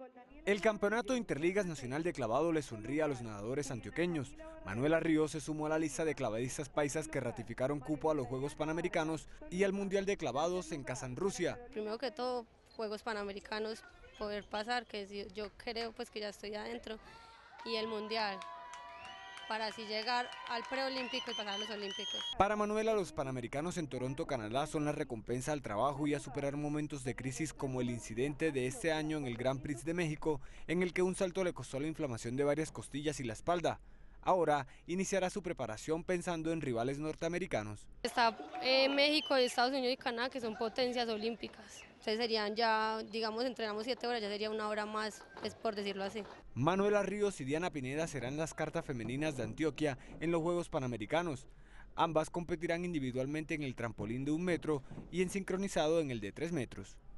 El Campeonato Interligas Nacional de Clavado le sonríe a los nadadores antioqueños. Manuela Ríos se sumó a la lista de clavadistas paisas que ratificaron cupo a los Juegos Panamericanos y al Mundial de Clavados en Kazán, Rusia. Primero que todo, Juegos Panamericanos, poder pasar, que yo creo pues que ya estoy adentro, y el Mundial, para así llegar al preolímpico y pasar a los olímpicos. Para Manuela, los Panamericanos en Toronto, Canadá, son la recompensa al trabajo y a superar momentos de crisis como el incidente de este año en el Grand Prix de México, en el que un salto le costó la inflamación de varias costillas y la espalda. Ahora iniciará su preparación pensando en rivales norteamericanos. Está México, Estados Unidos y Canadá, que son potencias olímpicas. Entonces serían ya, digamos, entrenamos 7 horas, ya sería una hora más, es por decirlo así. Manuela Ríos y Diana Pineda serán las cartas femeninas de Antioquia en los Juegos Panamericanos. Ambas competirán individualmente en el trampolín de 1 metro y en sincronizado en el de 3 metros.